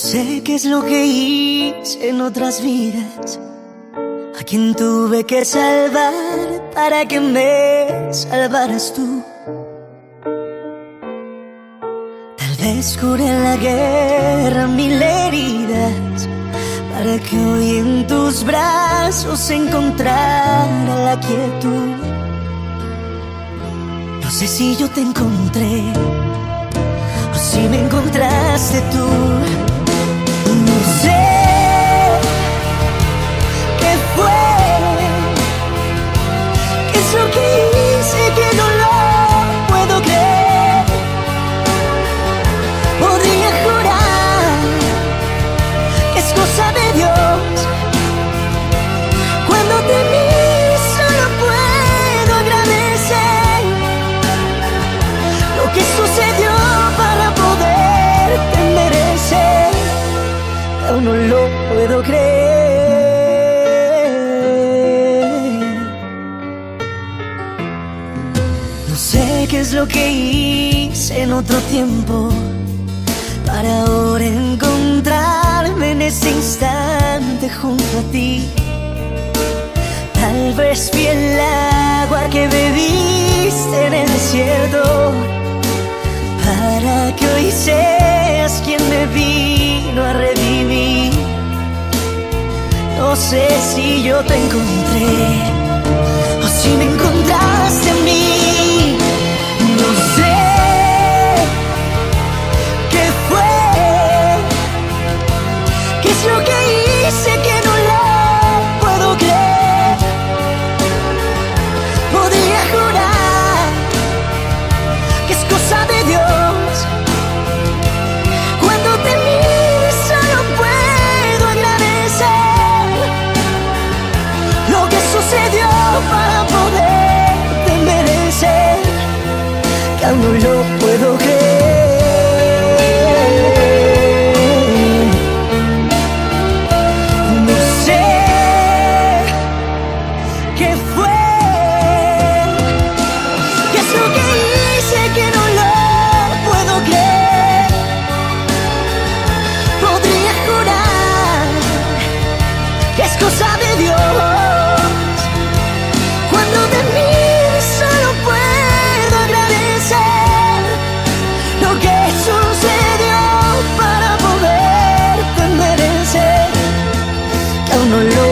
sé qué es lo que hice en otras vidas, a quien tuve que salvar para que me salvaras tú. Tal vez curé en la guerra mil heridas, para que hoy en tus brazos encontrara la quietud. No sé si yo te encontré o si me encontraste tú. No sé qué fue, qué es lo que hice que no lo puedo creer. Podría jurar que es cosa de Dios. Cuando te vi solo puedo agradecer lo que sucedió para poderte merecer. Aún no lo puedo creer. No sé qué es lo que hice en otro tiempo para ahora encontrarme en este instante junto a ti. Tal vez fui el agua que bebiste en el desierto, para que hoy seas quien me vino a revivir. No sé si yo te encontré o si me encontraste a mí. No sé qué fue, qué es lo que hice que no lo puedo creer. Podría jurar que es cosa de Dios. Cuando te miro solo puedo agradecer lo que sucedió para poderte merecer, que aún no lo puedo creer. No sé qué fue, qué es lo que hice que no lo puedo creer. Podría jurar que es cosa de Dios. Cuando te miro solo puedo agradecer lo que sucedió para poderte merecer, que aún no lo